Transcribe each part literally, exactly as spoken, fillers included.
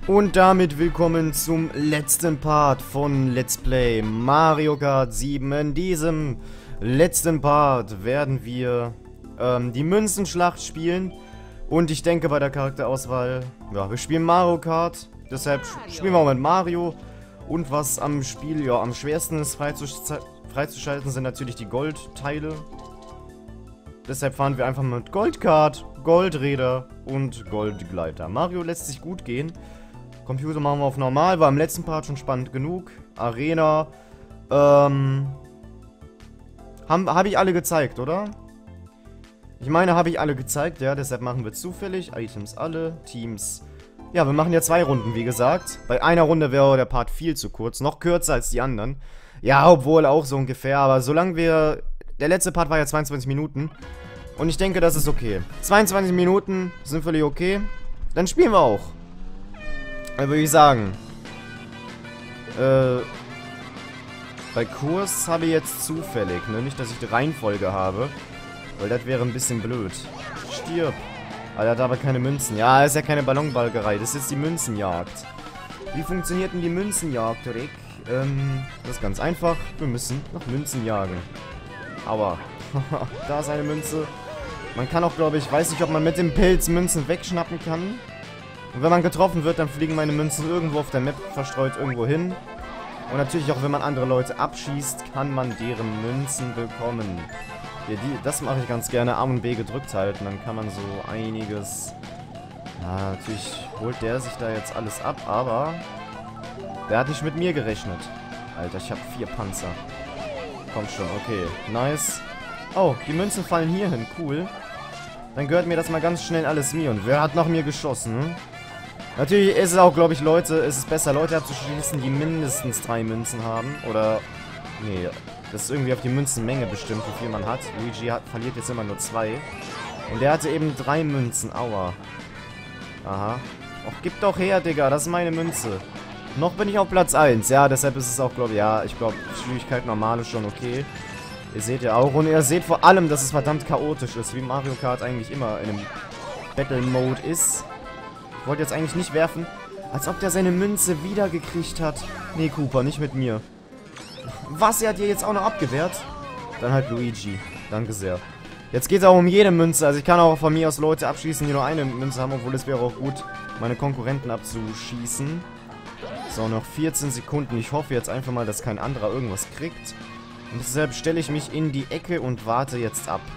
Und damit willkommen zum letzten Part von Let's Play Mario Kart sieben. In diesem letzten Part werden wir ähm, die Münzenschlacht spielen. Und ich denke bei der Charakterauswahl, ja, wir spielen Mario Kart. Deshalb spielen wir auch mit Mario. Und was am Spiel, ja, am schwersten ist freizusch- freizuschalten, sind natürlich die Goldteile. Deshalb fahren wir einfach mit Goldkart, Goldräder und Goldgleiter. Mario lässt sich gut gehen. Computer machen wir auf normal, war im letzten Part schon spannend genug. Arena, ähm, habe hab ich alle gezeigt, oder? Ich meine, habe ich alle gezeigt, ja, deshalb machen wir zufällig. Items alle, Teams. Ja, wir machen ja zwei Runden, wie gesagt. Bei einer Runde wäre der Part viel zu kurz, noch kürzer als die anderen. Ja, obwohl auch so ungefähr, aber solange wir... Der letzte Part war ja zweiundzwanzig Minuten. Und ich denke, das ist okay. zweiundzwanzig Minuten sind völlig okay. Dann spielen wir auch. Dann würde ich sagen. Äh. Bei Kurs habe ich jetzt zufällig, ne? Nicht, dass ich die Reihenfolge habe. Weil das wäre ein bisschen blöd. Stirb. Ah, der hat aber keine Münzen. Ja, ist ja keine Ballonbalgerei. Das ist jetzt die Münzenjagd. Wie funktioniert denn die Münzenjagd, Rick? Ähm, das ist ganz einfach. Wir müssen nach Münzen jagen. Aua. Da ist eine Münze. Man kann auch, glaube ich, weiß nicht, ob man mit dem Pilz Münzen wegschnappen kann. Und wenn man getroffen wird, dann fliegen meine Münzen irgendwo auf der Map verstreut irgendwo hin. Und natürlich auch, wenn man andere Leute abschießt, kann man deren Münzen bekommen. Ja, die, das mache ich ganz gerne. A und B gedrückt halten, dann kann man so einiges... Ja, natürlich holt der sich da jetzt alles ab, aber... Der hat nicht mit mir gerechnet. Alter, ich habe vier Panzer. Komm schon, okay. Nice. Oh, die Münzen fallen hier hin. Cool. Dann gehört mir das mal ganz schnell alles mir. Und wer hat nach mir geschossen? Natürlich ist es auch, glaube ich, Leute, ist es besser, Leute abzuschießen, die mindestens drei Münzen haben. Oder, nee, das ist irgendwie auf die Münzenmenge bestimmt, wie viel man hat. Luigi hat, verliert jetzt immer nur zwei. Und der hatte eben drei Münzen. Aua. Aha. Och, gib doch her, Digga, das ist meine Münze. Noch bin ich auf Platz eins. Ja, deshalb ist es auch, glaube ich, ja, ich glaube, Schwierigkeit normal ist schon okay. Ihr seht ja auch. Und ihr seht vor allem, dass es verdammt chaotisch ist, wie Mario Kart eigentlich immer in einem Battle-Mode ist. Ich wollte jetzt eigentlich nicht werfen. Als ob der seine Münze wiedergekriegt hat. Nee, Cooper, nicht mit mir. Was, er hat ihr jetzt auch noch abgewehrt? Dann halt Luigi. Danke sehr. Jetzt geht es auch um jede Münze. Also ich kann auch von mir aus Leute abschießen, die nur eine Münze haben. Obwohl es wäre auch gut, meine Konkurrenten abzuschießen. So, noch vierzehn Sekunden. Ich hoffe jetzt einfach mal, dass kein anderer irgendwas kriegt. Und deshalb stelle ich mich in die Ecke und warte jetzt ab.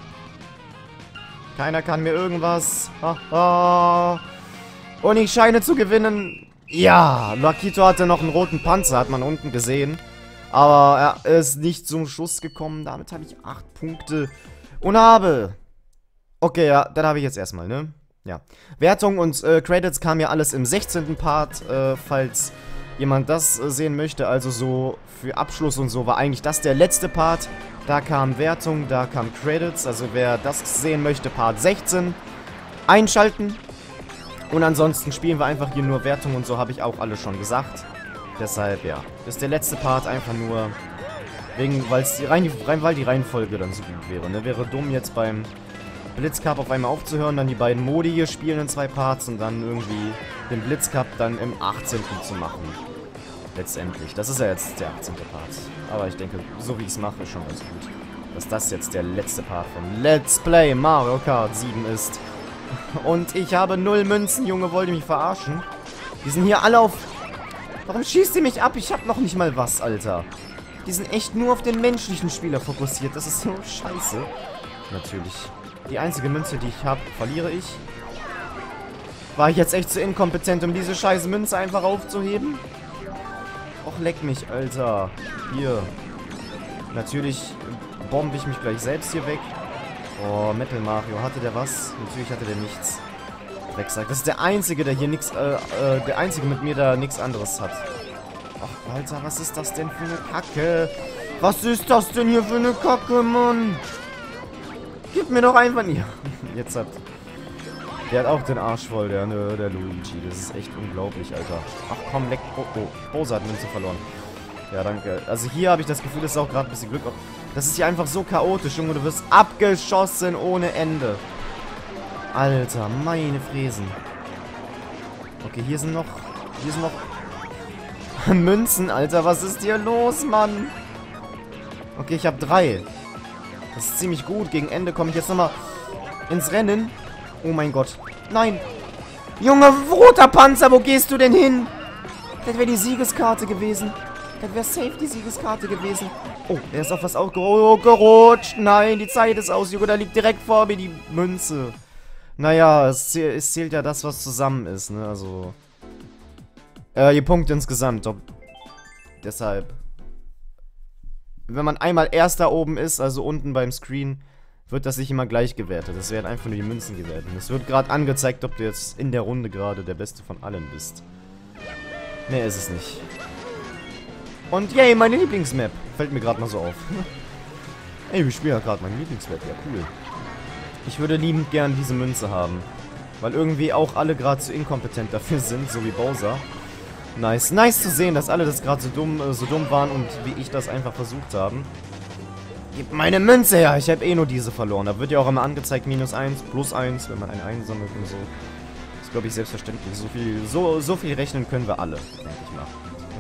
Keiner kann mir irgendwas. Haha. Und ich scheine zu gewinnen. Ja, Makito hatte noch einen roten Panzer, hat man unten gesehen. Aber er ist nicht zum Schuss gekommen. Damit habe ich acht Punkte. Und habe... Okay, ja, dann habe ich jetzt erstmal, ne? Ja. Wertung und äh, Credits kam ja alles im sechzehnten Part, äh, falls jemand das äh, sehen möchte. Also so für Abschluss und so war eigentlich das der letzte Part. Da kam Wertung, da kam Credits. Also wer das sehen möchte, Part sechzehn, einschalten. Und ansonsten spielen wir einfach hier nur Wertung und so, habe ich auch alles schon gesagt. Deshalb, ja, das ist der letzte Part einfach nur wegen, weil's die rein, rein, weil die Reihenfolge dann so gut wäre. Ne? Wäre dumm jetzt beim Blitzcup auf einmal aufzuhören, dann die beiden Modi hier spielen in zwei Parts und dann irgendwie den Blitzcup dann im achtzehnten zu machen. Letztendlich. Das ist ja jetzt der achtzehnte Part. Aber ich denke, so wie ich es mache, ist schon ganz gut. Dass das jetzt der letzte Part von Let's Play Mario Kart sieben ist. Und ich habe null Münzen, Junge, wollt ihr mich verarschen? Die sind hier alle auf... Warum schießt ihr mich ab? Ich hab noch nicht mal was, Alter. Die sind echt nur auf den menschlichen Spieler fokussiert. Das ist so scheiße. Natürlich. Die einzige Münze, die ich habe, verliere ich. War ich jetzt echt zu inkompetent, um diese scheiße Münze einfach aufzuheben? Och, leck mich, Alter. Hier. Natürlich bombe ich mich gleich selbst hier weg. Oh, Metal Mario. Hatte der was? Natürlich hatte der nichts. Drecksack. Das ist der Einzige, der hier nichts, äh, äh, der Einzige mit mir, der nichts anderes hat. Ach, Alter, was ist das denn für eine Kacke? Was ist das denn hier für eine Kacke, Mann? Gib mir doch einfach nicht. Jetzt hat... Der hat auch den Arsch voll, der, ne, der Luigi. Das ist echt unglaublich, Alter. Ach komm, leck... Oh, oh. Bowser hat Münze verloren. Ja, danke. Also hier habe ich das Gefühl, das ist auch gerade ein bisschen Glück. Das ist hier einfach so chaotisch, Junge. Du wirst abgeschossen ohne Ende. Alter, meine Fräsen. Okay, hier sind noch... Hier sind noch... Münzen, Alter. Was ist hier los, Mann? Okay, ich habe drei. Das ist ziemlich gut. Gegen Ende komme ich jetzt nochmal ins Rennen. Oh mein Gott. Nein. Junge, roter Panzer, wo gehst du denn hin? Das wäre die Siegeskarte gewesen. Das wäre safe die Siegeskarte gewesen. Oh, er ist auf was aufgerutscht. Nein, die Zeit ist aus, Junge. Da liegt direkt vor mir die Münze. Naja, es, zäh es zählt ja das, was zusammen ist, ne? Also... Äh, die Punkte insgesamt. Ob deshalb... Wenn man einmal Erster oben ist, also unten beim Screen, wird das nicht immer gleich gewertet. Es werden einfach nur die Münzen gewertet. Es wird gerade angezeigt, ob du jetzt in der Runde gerade der Beste von allen bist. Nee, ist es nicht. Und yay, meine Lieblingsmap. Fällt mir gerade mal so auf. Ey, wir spielen ja gerade meine Lieblingsmap. Ja, cool. Ich würde liebend gern diese Münze haben. Weil irgendwie auch alle gerade zu inkompetent dafür sind, so wie Bowser. Nice. Nice zu sehen, dass alle das gerade so dumm, äh, so dumm waren und wie ich das einfach versucht haben. Gib meine Münze her. Ich habe eh nur diese verloren. Da wird ja auch immer angezeigt, minus eins, plus eins, wenn man eine einsammelt und so. Das ist, glaube ich, selbstverständlich. So viel, so, so viel rechnen können wir alle, denke ich mal.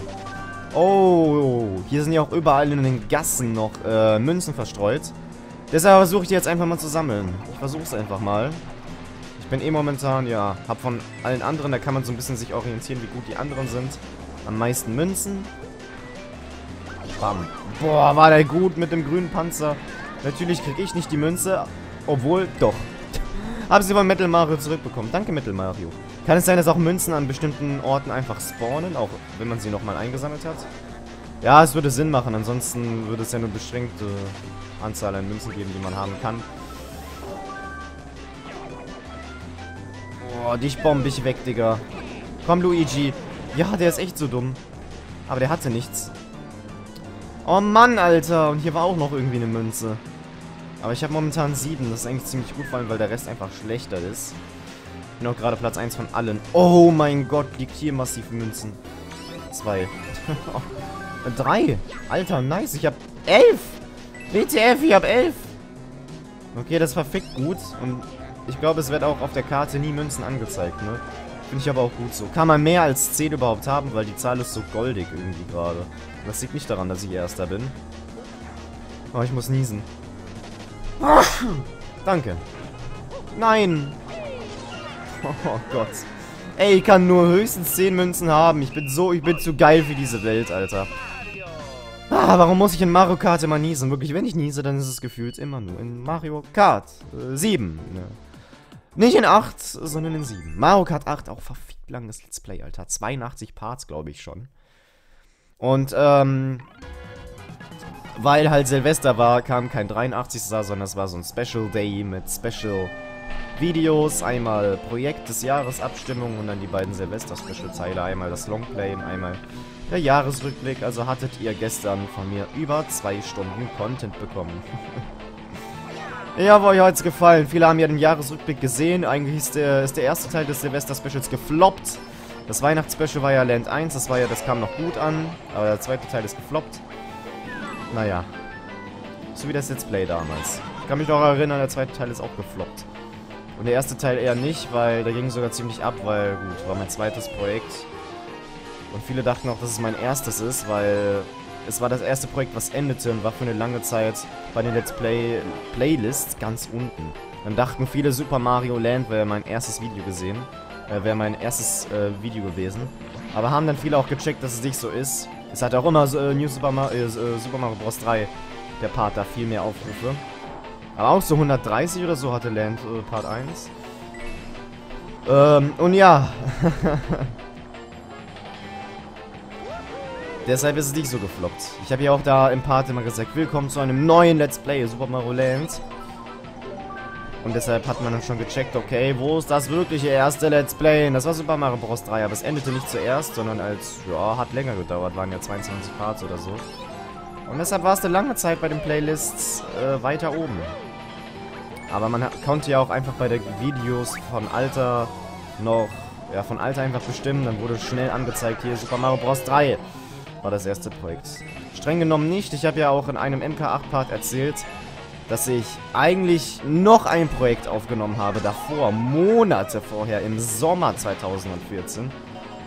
Oh, hier sind ja auch überall in den Gassen noch äh, Münzen verstreut. Deshalb versuche ich die jetzt einfach mal zu sammeln. Ich versuche es einfach mal. Ich bin eh momentan, ja, hab von allen anderen, da kann man so ein bisschen sich orientieren, wie gut die anderen sind. Am meisten Münzen. Bam. Boah, war der gut mit dem grünen Panzer. Natürlich kriege ich nicht die Münze, obwohl, doch. Habe sie von Metal Mario zurückbekommen. Danke, Metal Mario. Kann es sein, dass auch Münzen an bestimmten Orten einfach spawnen, auch wenn man sie nochmal eingesammelt hat? Ja, es würde Sinn machen, ansonsten würde es ja nur beschränkte Anzahl an Münzen geben, die man haben kann. Boah, dich bomb ich weg, Digga. Komm, Luigi. Ja, der ist echt so dumm. Aber der hatte nichts. Oh Mann, Alter. Und hier war auch noch irgendwie eine Münze. Aber ich habe momentan sieben. Das ist eigentlich ziemlich gut, vor allem, weil der Rest einfach schlechter ist. Ich bin auch gerade Platz eins von allen. Oh mein Gott, liegt hier massiv Münzen. Zwei. Drei. Alter, nice. Ich habe elf. W T F, ich habe elf. Okay, das war verfickt gut. Und ich glaube, es wird auch auf der Karte nie Münzen angezeigt, ne? Finde ich aber auch gut so. Kann man mehr als zehn überhaupt haben, weil die Zahl ist so goldig irgendwie gerade. Das liegt nicht daran, dass ich Erster bin. Oh, ich muss niesen. Danke. Nein. Oh Gott. Ey, ich kann nur höchstens zehn Münzen haben. Ich bin so, ich bin zu geil für diese Welt, Alter. Ah, warum muss ich in Mario Kart immer niesen? Wirklich, wenn ich niese, dann ist es gefühlt immer nur in Mario Kart äh, sieben. Ne? Nicht in acht, sondern in sieben. Mario Kart acht, auch verfickt langes Let's Play, Alter. zweiundachtzig Parts, glaube ich schon. Und, ähm... weil halt Silvester war, kam kein dreiundachtzigster sondern es war so ein Special Day mit Special Videos. Einmal Projekt des Jahres Abstimmung und dann die beiden Silvester-Special-Teile. Einmal das Longplay und einmal der Jahresrückblick. Also hattet ihr gestern von mir über zwei Stunden Content bekommen. Ich hoffe, euch hat es gefallen. Viele haben ja den Jahresrückblick gesehen. Eigentlich ist der, ist der erste Teil des Silvester-Specials gefloppt. Das Weihnachts-Special war ja Land eins. Das war ja, das kam noch gut an. Aber der zweite Teil ist gefloppt. Naja. So wie das Let's Play damals. Ich kann mich noch erinnern, der zweite Teil ist auch gefloppt. Und der erste Teil eher nicht, weil der ging sogar ziemlich ab, weil, gut, war mein zweites Projekt. Und viele dachten auch, dass es mein erstes ist, weil es war das erste Projekt, was endete und war für eine lange Zeit bei den Let's Play Playlists ganz unten. Dann dachten viele, Super Mario Land wäre mein erstes Video gesehen, äh, wäre mein erstes äh, Video gewesen. Aber haben dann viele auch gecheckt, dass es nicht so ist. Es hat auch immer so, äh, New Super, Mar äh, Super Mario Bros. drei, der Part, da viel mehr Aufrufe. Aber auch so hundertdreißig oder so hatte Land äh, Part eins. Ähm, und ja. Deshalb ist es nicht so gefloppt. Ich habe ja auch da im Part immer gesagt, willkommen zu einem neuen Let's Play, Super Mario Land. Und deshalb hat man dann schon gecheckt, okay, wo ist das wirkliche erste Let's Play? Und das war Super Mario Bros. drei, aber es endete nicht zuerst, sondern als, ja, hat länger gedauert, waren ja zweiundzwanzig Parts oder so. Und deshalb war es eine lange Zeit bei den Playlists äh, weiter oben. Aber man konnte ja auch einfach bei den Videos von Alter noch, ja, von Alter einfach bestimmen. Dann wurde schnell angezeigt, hier Super Mario Bros. drei war das erste Projekt. Streng genommen nicht. Ich habe ja auch in einem M K acht Part erzählt, dass ich eigentlich noch ein Projekt aufgenommen habe, davor, Monate vorher, im Sommer zweitausendvierzehn.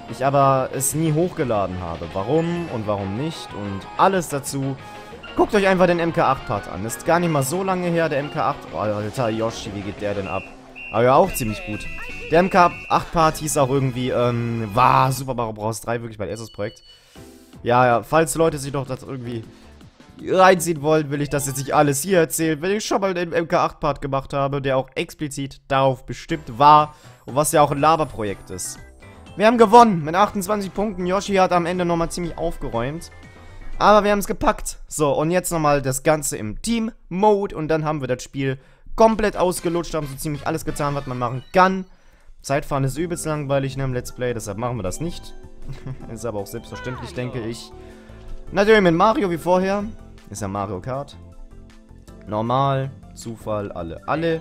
Ich aber es nie hochgeladen habe. Warum und warum nicht und alles dazu. Guckt euch einfach den M K acht Part an. Ist gar nicht mal so lange her, der M K acht. Oh, Alter, Yoshi, wie geht der denn ab? Aber ja, auch ziemlich gut. Der M K acht Part hieß auch irgendwie, ähm, war Super Mario Bros. drei wirklich mein erstes Projekt. Ja, ja, falls Leute sich doch das irgendwie reinziehen wollen, will ich das jetzt nicht alles hier erzählen, wenn ich schon mal den M K acht Part gemacht habe, der auch explizit darauf bestimmt war und was ja auch ein Laberprojekt ist. Wir haben gewonnen mit achtundzwanzig Punkten. Yoshi hat am Ende nochmal ziemlich aufgeräumt. Aber wir haben es gepackt. So, und jetzt nochmal das Ganze im Team-Mode. Und dann haben wir das Spiel komplett ausgelutscht. Haben so ziemlich alles getan, was man machen kann. Zeitfahren ist übelst langweilig in einem Let's Play. Deshalb machen wir das nicht. Ist aber auch selbstverständlich, denke ich. Natürlich mit Mario wie vorher. Ist ja Mario Kart. Normal. Zufall. Alle. Alle.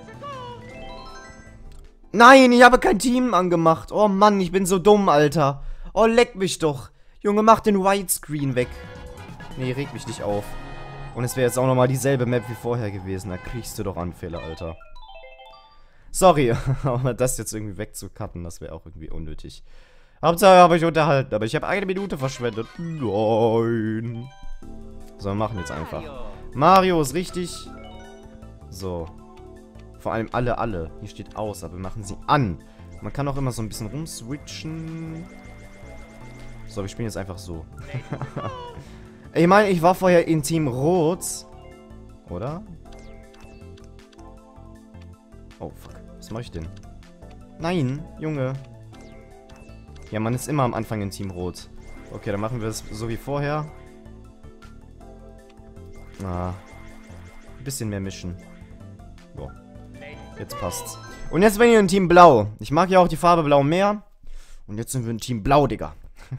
Nein, ich habe kein Team angemacht. Oh Mann, ich bin so dumm, Alter. Oh, leck mich doch. Junge, mach den Widescreen weg. Nee, reg mich nicht auf. Und es wäre jetzt auch nochmal dieselbe Map wie vorher gewesen. Da kriegst du doch Anfälle, Alter. Sorry, aber das jetzt irgendwie wegzucutten, das wäre auch irgendwie unnötig. Hauptsache habe ich unterhalten, aber ich habe eine Minute verschwendet. Nein. So, wir machen jetzt einfach. Mario ist richtig. So. Vor allem alle, alle. Hier steht aus, aber wir machen sie an. Man kann auch immer so ein bisschen rumswitchen. So, wir spielen jetzt einfach so. Ich meine, ich war vorher in Team Rot. Oder? Oh, fuck. Was mache ich denn? Nein, Junge. Ja, man ist immer am Anfang in Team Rot. Okay, dann machen wir es so wie vorher. Ah. Ein bisschen mehr mischen. So. Jetzt passt's. Und jetzt bin ich in Team Blau. Ich mag ja auch die Farbe Blau mehr. Und jetzt sind wir in Team Blau, Digga.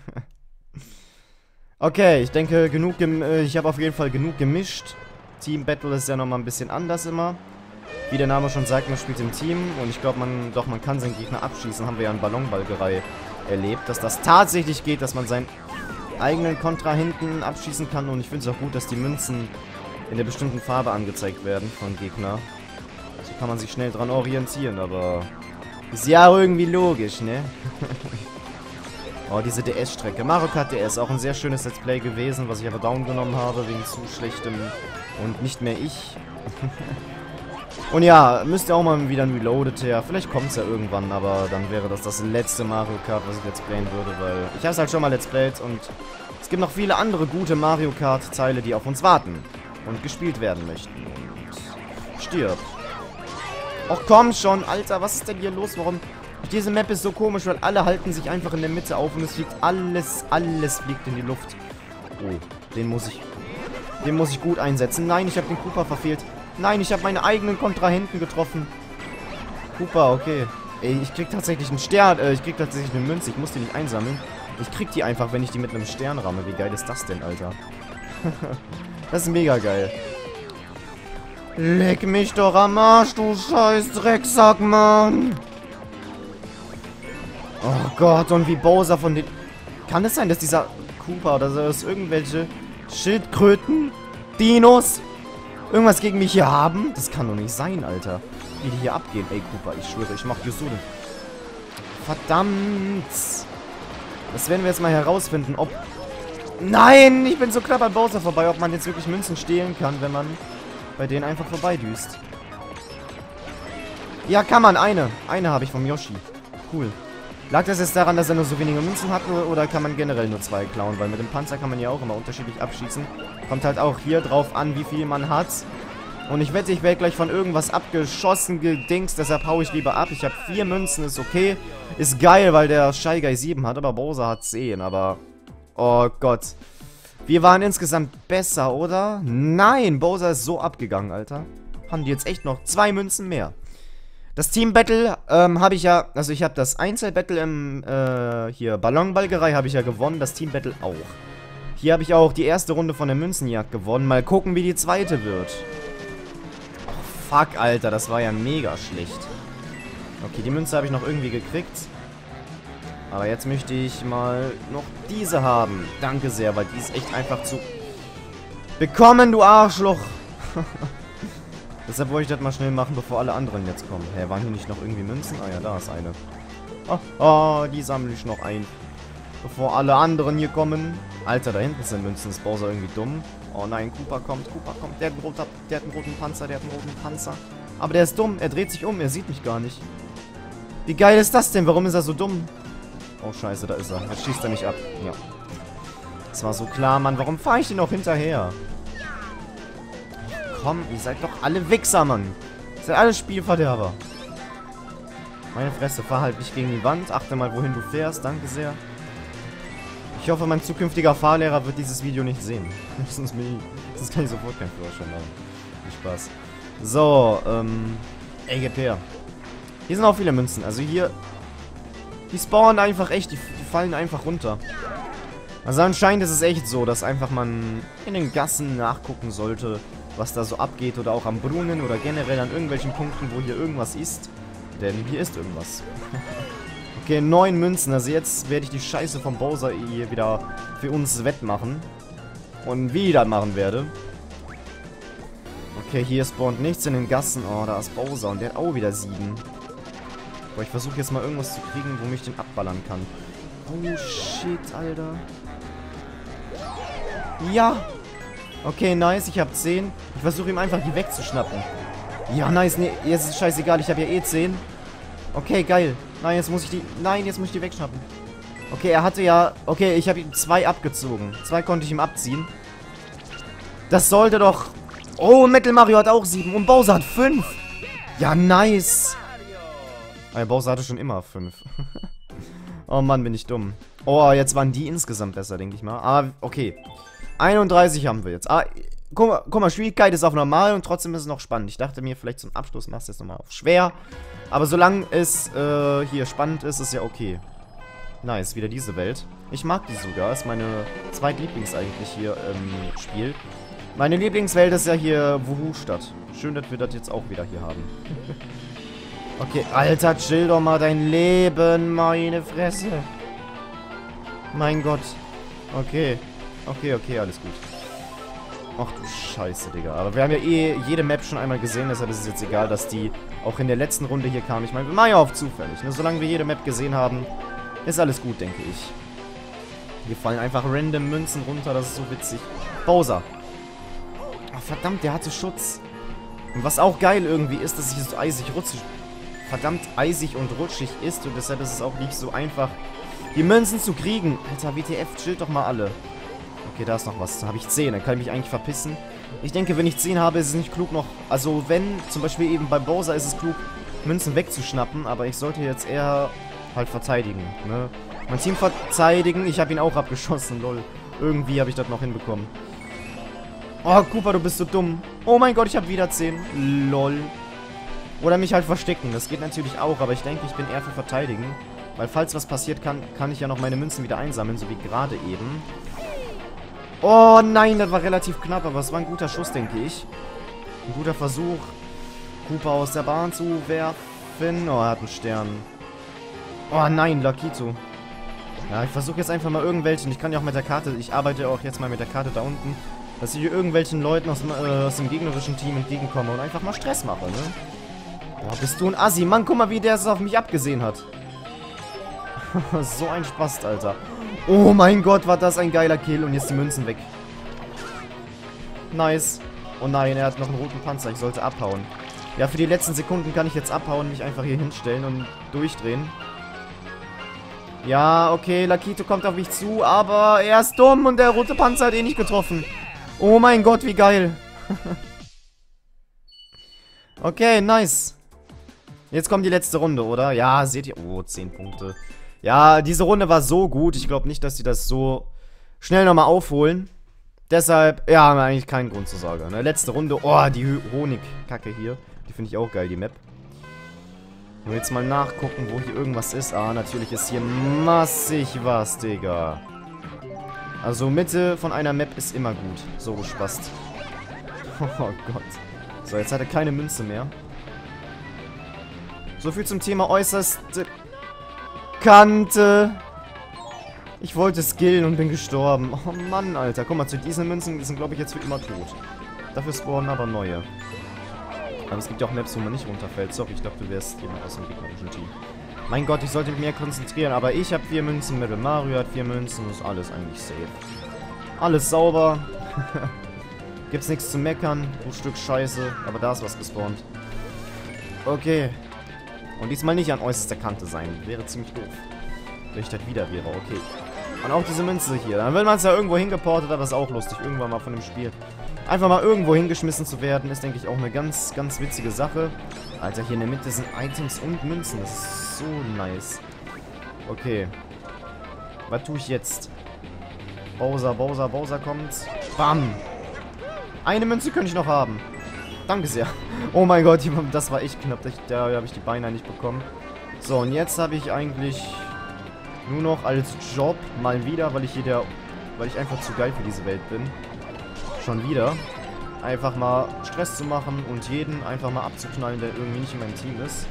Okay, ich denke, genug gem äh, ich habe auf jeden Fall genug gemischt. Team Battle ist ja nochmal ein bisschen anders immer. Wie der Name schon sagt, man spielt im Team. Und ich glaube, man doch, man kann seinen Gegner abschießen. Haben wir ja in Ballonbalgerei erlebt, dass das tatsächlich geht, dass man seinen eigenen Kontrahenten abschießen kann. Und ich finde es auch gut, dass die Münzen in einer bestimmten Farbe angezeigt werden von Gegner. So kann man sich schnell dran orientieren, aber ist ja irgendwie logisch, ne? Oh, diese D S-Strecke. Mario Kart D S, auch ein sehr schönes Let's Play gewesen, was ich aber down genommen habe, wegen zu schlechtem und nicht mehr ich. Und ja, müsste auch mal wieder ein Reloaded her. Vielleicht kommt es ja irgendwann, aber dann wäre das das letzte Mario Kart, was ich Let's Playen würde, weil ich habe es halt schon mal Let's Played und es gibt noch viele andere gute Mario Kart-Teile, die auf uns warten und gespielt werden möchten. Und stirbt. Och komm schon, Alter, was ist denn hier los? Warum... Diese Map ist so komisch, weil alle halten sich einfach in der Mitte auf und es fliegt alles, alles fliegt in die Luft. Oh, den muss ich, den muss ich gut einsetzen. Nein, ich habe den Koopa verfehlt. Nein, ich habe meine eigenen Kontrahenten getroffen. Koopa, okay. Ey, ich krieg tatsächlich einen Stern, äh, ich krieg tatsächlich eine Münze. Ich muss die nicht einsammeln. Ich krieg die einfach, wenn ich die mit einem Stern ramme. Wie geil ist das denn, Alter? Das ist mega geil. Leck mich doch am Arsch, du scheiß Drecksack, Mann. Oh Gott, und wie Bowser von den... Kann es sein, dass dieser Koopa oder so, dass irgendwelche Schildkröten, Dinos, irgendwas gegen mich hier haben? Das kann doch nicht sein, Alter. Wie die hier abgehen. Ey, Koopa, ich schwöre, ich mach dir so den... Verdammt. Das werden wir jetzt mal herausfinden, ob... Nein, ich bin so knapp an Bowser vorbei, ob man jetzt wirklich Münzen stehlen kann, wenn man bei denen einfach vorbeidüst. Ja, kann man. Eine. Eine habe ich vom Yoshi. Cool. Lag das jetzt daran, dass er nur so wenige Münzen hat, oder kann man generell nur zwei klauen? Weil mit dem Panzer kann man ja auch immer unterschiedlich abschießen. Kommt halt auch hier drauf an, wie viel man hat. Und ich wette, ich werde gleich von irgendwas abgeschossen, gedingst, deshalb haue ich lieber ab. Ich habe vier Münzen, ist okay. Ist geil, weil der Shy Guy sieben hat, aber Bowser hat zehn, aber... Oh Gott. Wir waren insgesamt besser, oder? Nein, Bowser ist so abgegangen, Alter. Haben die jetzt echt noch zwei Münzen mehr. Das Team-Battle ähm, habe ich ja, also ich habe das Einzel-Battle im, äh, hier, Ballonbalgerei habe ich ja gewonnen, das Team-Battle auch. Hier habe ich auch die erste Runde von der Münzenjagd gewonnen, mal gucken, wie die zweite wird. Oh, fuck, Alter, das war ja mega schlecht. Okay, die Münze habe ich noch irgendwie gekriegt. Aber jetzt möchte ich mal noch diese haben. Danke sehr, weil die ist echt einfach zu... Bekommen, du Arschloch! Deshalb wollte ich das mal schnell machen, bevor alle anderen jetzt kommen. Hä, waren hier nicht noch irgendwie Münzen? Ah ja, da ist eine. Oh, oh, die sammle ich noch ein. Bevor alle anderen hier kommen. Alter, da hinten sind Münzen. Ist Bowser irgendwie dumm? Oh nein, Koopa kommt, Koopa kommt. Der hat, einen roten, der hat einen roten Panzer, der hat einen roten Panzer. Aber der ist dumm. Er dreht sich um. Er sieht mich gar nicht. Wie geil ist das denn? Warum ist er so dumm? Oh scheiße, da ist er. Jetzt schießt er mich ab. Ja. Das war so klar, Mann. Warum fahre ich den auch hinterher? Komm, ihr seid doch alle Wichser, Mann. Ihr seid alle Spielverderber. Meine Fresse, fahr halt nicht gegen die Wand. Achte mal, wohin du fährst. Danke sehr. Ich hoffe, mein zukünftiger Fahrlehrer wird dieses Video nicht sehen. Sonst kann ich sofort keinen Führerschein haben. Viel Spaß. So, ähm... ey, gib her. Hier sind auch viele Münzen. Also hier... Die spawnen einfach echt. Die, die fallen einfach runter. Also anscheinend ist es echt so, dass einfach man in den Gassen nachgucken sollte, was da so abgeht. Oder auch am Brunnen oder generell an irgendwelchen Punkten, wo hier irgendwas ist. Denn hier ist irgendwas. Okay, neun Münzen. Also jetzt werde ich die Scheiße vom Bowser hier wieder für uns wettmachen. Und wieder machen werde. Okay, hier spawnt nichts in den Gassen. Oh, da ist Bowser und der hat auch wieder sieben. Boah, ich versuche jetzt mal irgendwas zu kriegen, womit ich den abballern kann. Oh, shit, Alter. Ja. Okay, nice, ich habe zehn. Ich versuche ihm einfach die wegzuschnappen. Ja, nice. Nee, jetzt ist es scheißegal. Ich habe ja eh zehn. Okay, geil. Nein, jetzt muss ich die... Nein, jetzt muss ich die wegschnappen. Okay, er hatte ja... Okay, ich habe ihm zwei abgezogen. Zwei konnte ich ihm abziehen. Das sollte doch... Oh, Metal Mario hat auch sieben. Und Bowser hat fünf. Ja, nice. Ah, Bowser hatte schon immer fünf. Oh Mann, bin ich dumm. Oh, jetzt waren die insgesamt besser, denke ich mal. Aber, okay. einunddreißig haben wir jetzt. Ah, guck mal, guck mal, Schwierigkeit ist auf normal und trotzdem ist es noch spannend. Ich dachte mir, vielleicht zum Abschluss machst du es nochmal auf schwer. Aber solange es äh, hier spannend ist, ist ja okay. Nice, wieder diese Welt. Ich mag die sogar. Ist meine zweitlieblings eigentlich hier im Spiel. Meine Lieblingswelt ist ja hier Wuhu-Stadt. Schön, dass wir das jetzt auch wieder hier haben. Okay, Alter, chill doch mal dein Leben, meine Fresse. Mein Gott. Okay. Okay, okay, alles gut. Ach du Scheiße, Digga. Aber wir haben ja eh jede Map schon einmal gesehen, deshalb ist es jetzt egal, dass die auch in der letzten Runde hier kam. Ich meine, wir machen ja auf zufällig. Ne? Solange wir jede Map gesehen haben, ist alles gut, denke ich. Hier fallen einfach random Münzen runter, das ist so witzig. Bowser. Oh, verdammt, der hatte Schutz. Und was auch geil irgendwie ist, dass es so eisig rutschig, verdammt eisig und rutschig ist. Und deshalb ist es auch nicht so einfach, die Münzen zu kriegen. Alter, W T F, chillt doch mal alle. Okay, da ist noch was. Da habe ich zehn. Dann kann ich mich eigentlich verpissen. Ich denke, wenn ich zehn habe, ist es nicht klug noch... Also, wenn, zum Beispiel eben bei Bowser ist es klug, Münzen wegzuschnappen. Aber ich sollte jetzt eher halt verteidigen, ne? Mein Team verteidigen. Ich habe ihn auch abgeschossen, lol. Irgendwie habe ich das noch hinbekommen. Oh, Koopa, du bist so dumm. Oh mein Gott, ich habe wieder zehn. Lol. Oder mich halt verstecken. Das geht natürlich auch, aber ich denke, ich bin eher für verteidigen. Weil falls was passiert kann, kann ich ja noch meine Münzen wieder einsammeln, so wie gerade eben. Oh nein, das war relativ knapp, aber es war ein guter Schuss, denke ich. Ein guter Versuch, Koopa aus der Bahn zu werfen. Oh, er hat einen Stern. Oh nein, Lakito. Ja, ich versuche jetzt einfach mal irgendwelchen, ich kann ja auch mit der Karte, ich arbeite auch jetzt mal mit der Karte da unten, dass ich hier irgendwelchen Leuten aus dem, äh, aus dem gegnerischen Team entgegenkomme und einfach mal Stress mache, ne? Boah, bist du ein Assi. Mann, guck mal, wie der es auf mich abgesehen hat. So ein Spast, Alter. Oh mein Gott, war das ein geiler Kill. Und jetzt die Münzen weg. Nice. Oh nein, er hat noch einen roten Panzer. Ich sollte abhauen. Ja, für die letzten Sekunden kann ich jetzt abhauen, mich einfach hier hinstellen und durchdrehen. Ja, okay, Lakito kommt auf mich zu, aber er ist dumm und der rote Panzer hat eh nicht getroffen. Oh mein Gott, wie geil. Okay, nice. Jetzt kommt die letzte Runde, oder? Ja, seht ihr... Oh, zehn Punkte. Ja, diese Runde war so gut. Ich glaube nicht, dass die das so schnell nochmal aufholen. Deshalb, ja, haben wir eigentlich keinen Grund zur Sorge. Ne? Letzte Runde. Oh, die Honigkacke hier. Die finde ich auch geil, die Map. Und jetzt mal nachgucken, wo hier irgendwas ist. Ah, natürlich ist hier massig was, Digga. Also Mitte von einer Map ist immer gut. So gespasst. Oh Gott. So, jetzt hat er keine Münze mehr. So viel zum Thema äußerste Kante. Ich wollte skillen und bin gestorben. Oh Mann, Alter. Guck mal, zu diesen Münzen, die sind, glaube ich, jetzt für immer tot. Dafür spawnen aber neue. Aber es gibt ja auch Maps, wo man nicht runterfällt. Sorry, ich dachte, du wärst jemand aus dem gegnerischen Team. Mein Gott, ich sollte mich mehr konzentrieren, aber ich habe vier Münzen, Metal Mario hat vier Münzen, ist alles eigentlich safe. Alles sauber. Gibt's nichts zu meckern, du Stück Scheiße, aber da ist was gespawnt. Okay. Und diesmal nicht an äußerster Kante sein, wäre ziemlich doof. Wenn ich das wieder wäre, okay. Und auch diese Münze hier, dann will man es ja irgendwo hingeportet, aber ist auch lustig, irgendwann mal von dem Spiel. Einfach mal irgendwo hingeschmissen zu werden, ist, denke ich, auch eine ganz, ganz witzige Sache. Alter, hier in der Mitte sind Items und Münzen. Das ist so nice. Okay. Was tue ich jetzt? Bowser, Bowser, Bowser kommt. Bam. Eine Münze könnte ich noch haben. Danke sehr. Oh mein Gott, das war echt knapp. Da habe ich die Beine nicht bekommen. So, und jetzt habe ich eigentlich nur noch als Job mal wieder, weil ich hier der, weil ich einfach zu geil für diese Welt bin. Schon wieder. Einfach mal Stress zu machen und jeden einfach mal abzuknallen, der irgendwie nicht in meinem Team ist.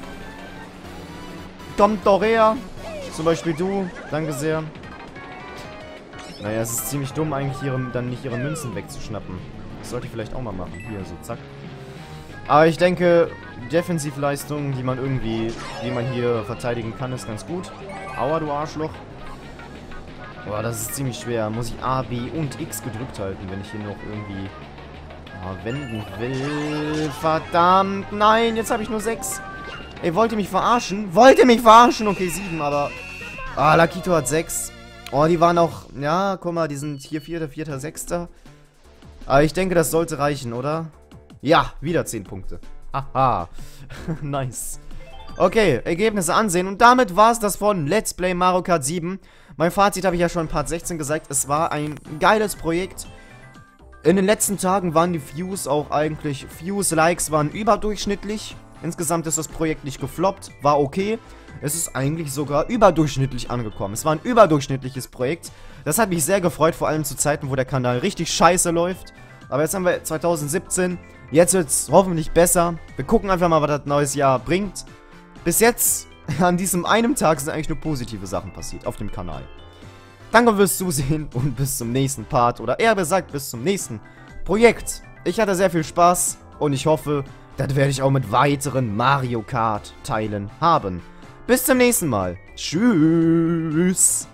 Kommt doch her! Zum Beispiel du. Danke sehr. Naja, es ist ziemlich dumm, eigentlich ihre, dann nicht ihre Münzen wegzuschnappen. Das sollte ich vielleicht auch mal machen. Hier, so, zack. Aber ich denke, Defensivleistung, die man irgendwie, die man hier verteidigen kann, ist ganz gut. Aua, du Arschloch. Boah, das ist ziemlich schwer. Muss ich A, B und X gedrückt halten, wenn ich hier noch irgendwie oh, wenden will. Verdammt, nein, jetzt habe ich nur sechs. Ey, wollt ihr mich verarschen? Wollt ihr mich verarschen? Okay, sieben, aber... Ah, Lakito hat sechs. Oh, die waren auch... Ja, guck mal, die sind hier vierter, vierter, sechster. Aber ich denke, das sollte reichen, oder? Ja, wieder zehn Punkte. Haha. Nice. Okay, Ergebnisse ansehen. Und damit war es das von Let's Play Mario Kart sieben. Mein Fazit habe ich ja schon in Part sechzehn gesagt. Es war ein geiles Projekt. In den letzten Tagen waren die Views auch eigentlich... Views, Likes waren überdurchschnittlich. Insgesamt ist das Projekt nicht gefloppt. War okay. Es ist eigentlich sogar überdurchschnittlich angekommen. Es war ein überdurchschnittliches Projekt. Das hat mich sehr gefreut, vor allem zu Zeiten, wo der Kanal richtig scheiße läuft. Aber jetzt haben wir zwanzig siebzehn. Jetzt wird es hoffentlich besser. Wir gucken einfach mal, was das neues Jahr bringt. Bis jetzt, an diesem einen Tag, sind eigentlich nur positive Sachen passiert auf dem Kanal. Danke fürs Zusehen und bis zum nächsten Part. Oder eher gesagt, bis zum nächsten Projekt. Ich hatte sehr viel Spaß und ich hoffe, das werde ich auch mit weiteren Mario Kart Teilen haben. Bis zum nächsten Mal. Tschüss.